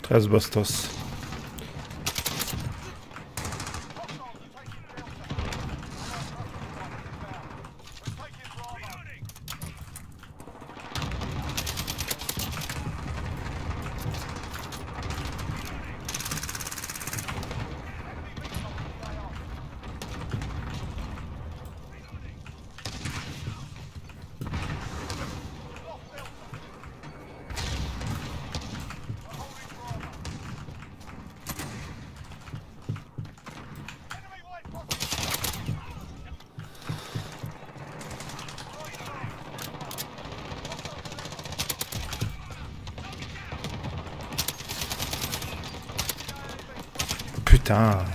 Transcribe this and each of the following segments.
13 bastos. Putain.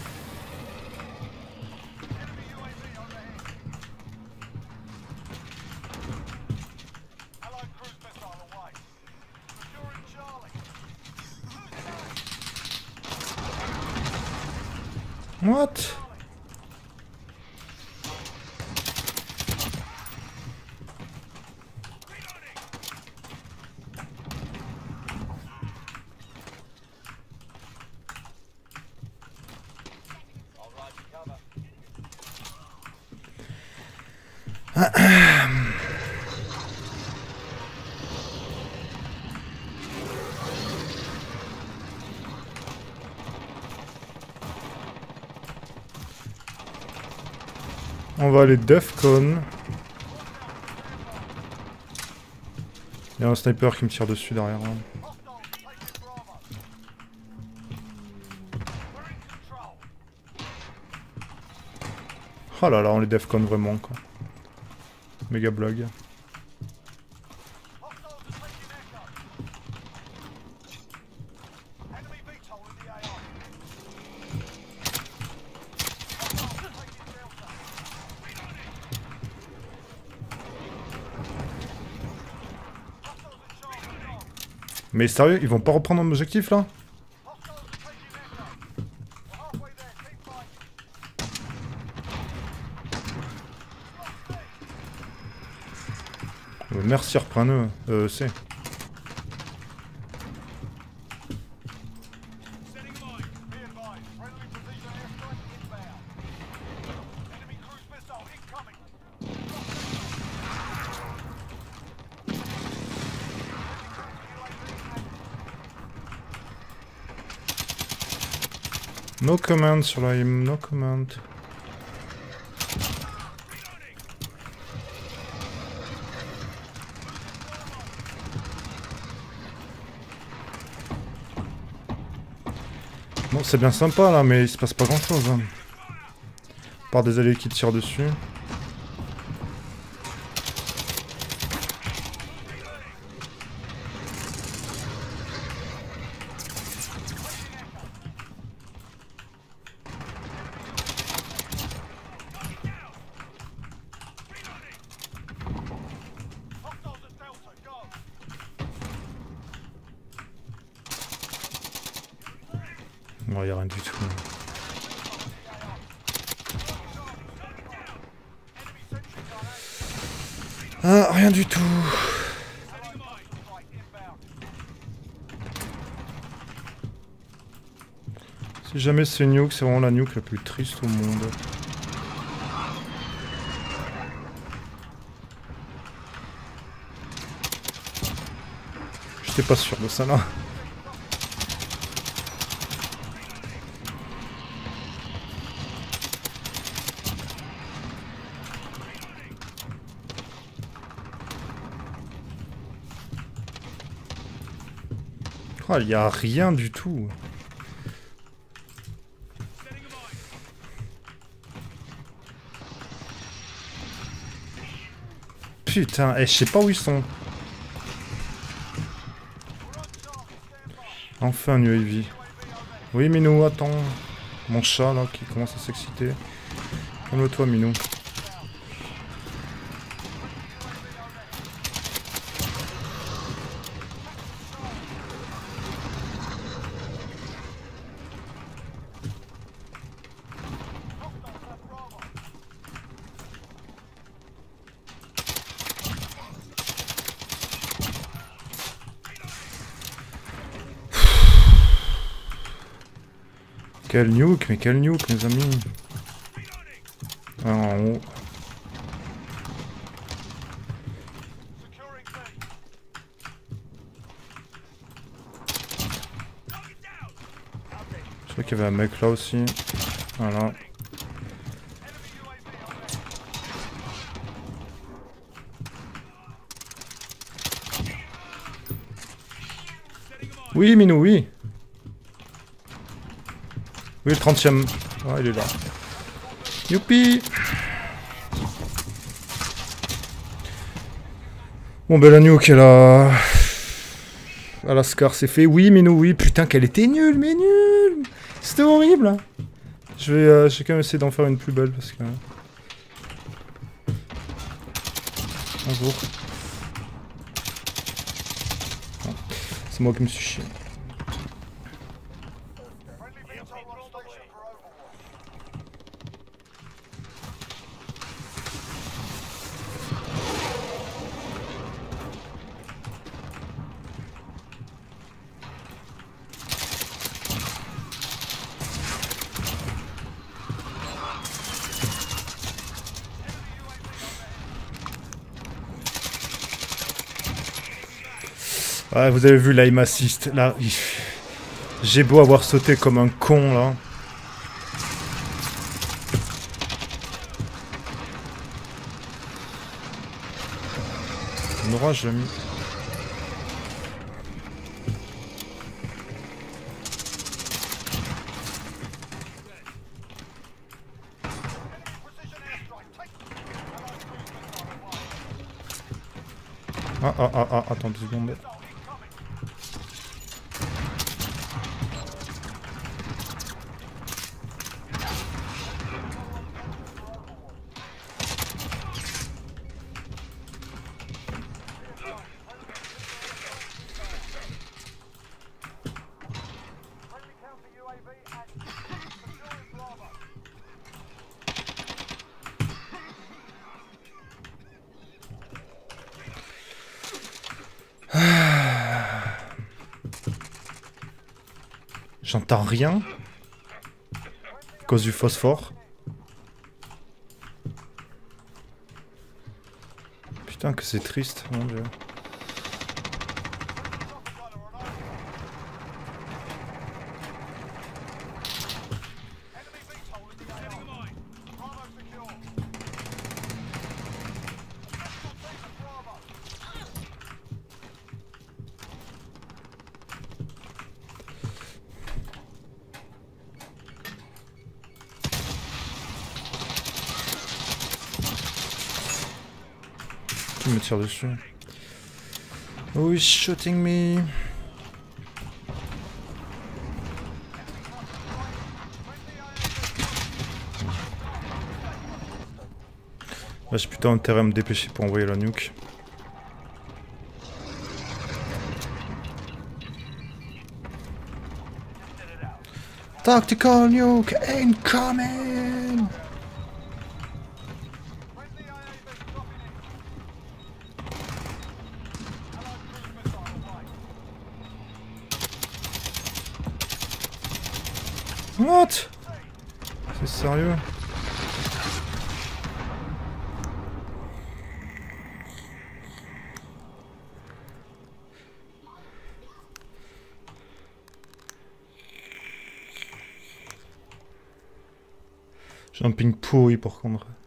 What? On va aller Defcon. Il y a un sniper qui me tire dessus derrière. Oh là là, on les Defcon vraiment quoi. Méga blog. Mais sérieux, ils vont pas reprendre un objectif là? Merci, reprenez-le. C'est. No comment sur la hymne, no comment. Bon, c'est bien sympa là, mais il se passe pas grand chose. Hein. Par des alliés qui tirent dessus. Bon, y a rien du tout. Ah, rien du tout. Si jamais c'est nuke, c'est vraiment la nuke la plus triste au monde. J'étais pas sûr de ça là. Oh, il y a rien du tout. Putain, je sais pas où ils sont. Enfin un UAV. Oui Minou, attends. Mon chat là qui commence à s'exciter. Calme-toi Minou. quel nuke, mes amis. Ah, en haut. Je crois qu'il y avait un mec là aussi. Voilà. Oui, Minou, oui. Oui, le 30e. Ah, il est là. Youpi. Bon, ben la nuke, elle a... Alaskar, c'est fait. Oui, Minou, oui. Putain, qu'elle était nulle, mais nulle. C'était horrible. Je vais quand même essayer d'en faire une plus belle, parce que... Bonjour. C'est moi qui me suis chié. Ouais, vous avez vu l'aim assist. Là, j'ai beau avoir sauté comme un con, là. Nora, j'ai mis... Attends 2 secondes. J'entends rien. À cause du phosphore. Putain que c'est triste, mon dieu. Qui me tire dessus? Who is shooting me? Là j'ai plutôt intérêt à me dépêcher pour envoyer la nuke. Tactical nuke incoming! What? C'est sérieux? J'ai un ping pourri par contre.